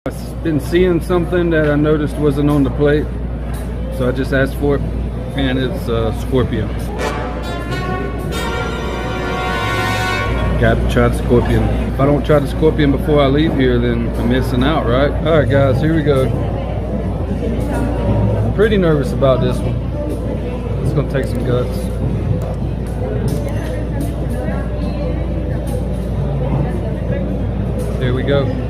I've been seeing something that I noticed wasn't on the plate, so I just asked for it, and it's scorpion. Gotta try the scorpion. If I don't try the scorpion before I leave here, then I'm missing out, right? All right, guys, here we go. I'm pretty nervous about this one. It's gonna take some guts. There we go.